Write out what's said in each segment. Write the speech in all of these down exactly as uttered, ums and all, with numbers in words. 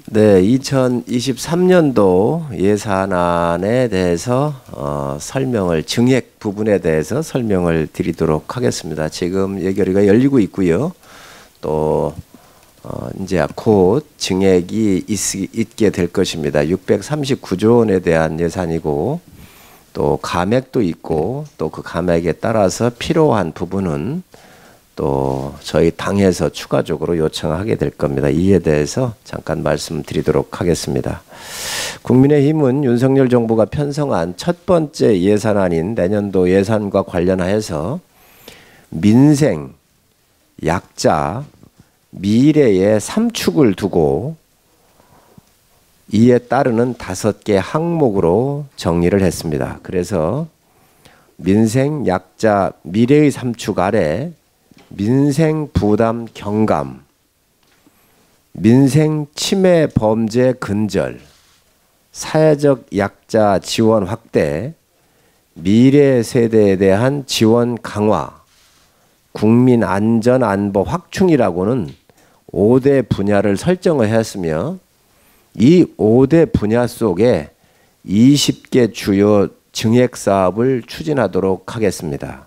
네, 이천이십삼 년도 예산안에 대해서 어, 설명을 증액 부분에 대해서 설명을 드리도록 하겠습니다. 지금 예결위가 열리고 있고요. 또 어, 이제 곧 증액이 있, 있게 될 것입니다. 육백삼십구 조 원에 대한 예산이고 또 감액도 있고 또 그 감액에 따라서 필요한 부분은 또 저희 당에서 추가적으로 요청하게 될 겁니다. 이에 대해서 잠깐 말씀드리도록 하겠습니다. 국민의힘은 윤석열 정부가 편성한 첫 번째 예산안인 내년도 예산과 관련하여서 민생, 약자, 미래의 삼 축을 두고 이에 따르는 다섯 개 항목으로 정리를 했습니다. 그래서 민생, 약자, 미래의 삼 축 아래 민생 부담 경감, 민생 침해 범죄 근절, 사회적 약자 지원 확대, 미래 세대에 대한 지원 강화, 국민 안전 안보 확충이라고는 오 대 분야를 설정을 했으며 이 오 대 분야 속에 이십 개 주요 증액 사업을 추진하도록 하겠습니다.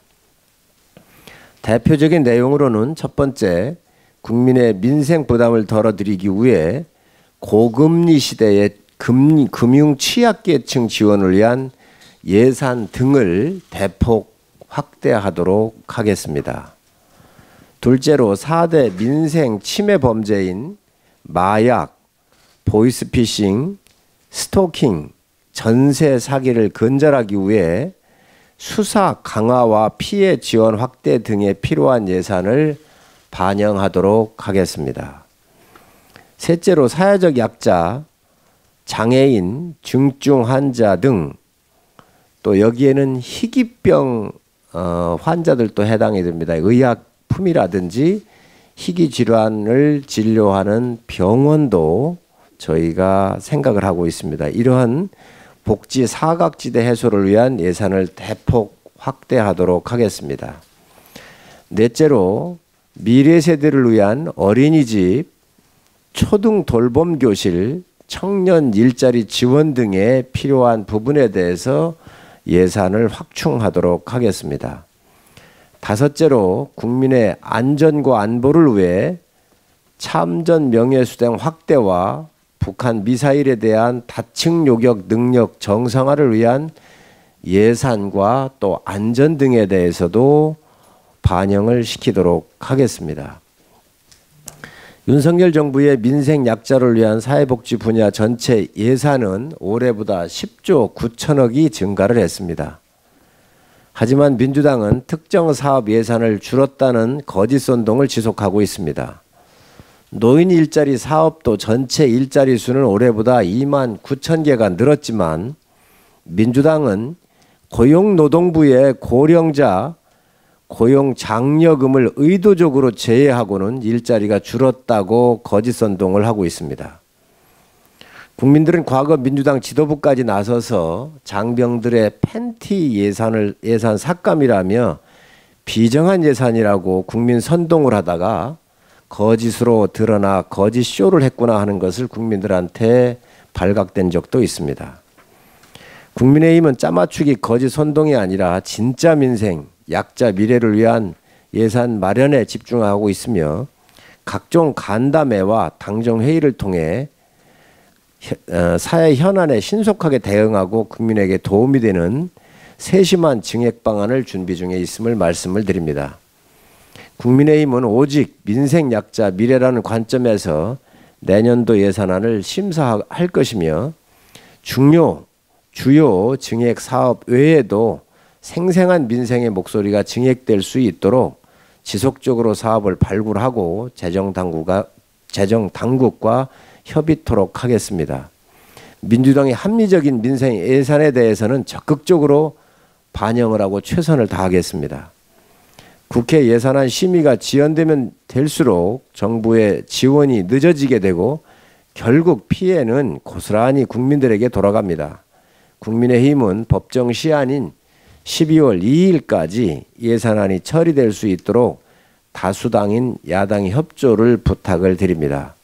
대표적인 내용으로는 첫 번째, 국민의 민생 부담을 덜어드리기 위해 고금리 시대의 금, 금융 취약계층 지원을 위한 예산 등을 대폭 확대하도록 하겠습니다. 둘째로 사 대 민생 침해 범죄인 마약, 보이스피싱, 스토킹, 전세 사기를 근절하기 위해 수사 강화와 피해 지원 확대 등에 필요한 예산을 반영하도록 하겠습니다. 셋째로 사회적 약자, 장애인, 중증 환자 등 또 여기에는 희귀병 어, 환자들도 해당이 됩니다. 의약품이라든지 희귀 질환을 진료하는 병원도 저희가 생각을 하고 있습니다. 이러한 복지 사각지대 해소를 위한 예산을 대폭 확대하도록 하겠습니다. 넷째로 미래 세대를 위한 어린이집, 초등 돌봄 교실, 청년 일자리 지원 등에 필요한 부분에 대해서 예산을 확충하도록 하겠습니다. 다섯째로 국민의 안전과 안보를 위해 참전 명예수당 확대와 북한 미사일에 대한 다층 요격 능력 정상화를 위한 예산과 또 안전 등에 대해서도 반영을 시키도록 하겠습니다. 윤석열 정부의 민생 약자를 위한 사회복지 분야 전체 예산은 올해보다 십 조 구천억이 증가를 했습니다. 하지만 민주당은 특정 사업 예산을 줄였다는 거짓 선동을 지속하고 있습니다. 노인 일자리 사업도 전체 일자리 수는 올해보다 이만 구천 개가 늘었지만 민주당은 고용노동부의 고령자 고용 장려금을 의도적으로 제외하고는 일자리가 줄었다고 거짓 선동을 하고 있습니다. 국민들은 과거 민주당 지도부까지 나서서 장병들의 팬티 예산을 예산 삭감이라며 비정한 예산이라고 국민 선동을 하다가 거짓으로 드러나 거짓 쇼를 했구나 하는 것을 국민들한테 발각된 적도 있습니다. 국민의힘은 짜맞추기 거짓 선동이 아니라 진짜 민생, 약자 미래를 위한 예산 마련에 집중하고 있으며 각종 간담회와 당정회의를 통해 사회 현안에 신속하게 대응하고 국민에게 도움이 되는 세심한 증액 방안을 준비 중에 있음을 말씀을 드립니다. 국민의힘은 오직 민생 약자 미래라는 관점에서 내년도 예산안을 심사할 것이며 중요, 주요 증액 사업 외에도 생생한 민생의 목소리가 증액될 수 있도록 지속적으로 사업을 발굴하고 재정당국과, 재정당국과 협의토록 하겠습니다. 민주당의 합리적인 민생 예산에 대해서는 적극적으로 반영을 하고 최선을 다하겠습니다. 국회 예산안 심의가 지연되면 될수록 정부의 지원이 늦어지게 되고 결국 피해는 고스란히 국민들에게 돌아갑니다. 국민의힘은 법정 시한인 십이월 이일까지 예산안이 처리될 수 있도록 다수당인 야당의 협조를 부탁을 드립니다.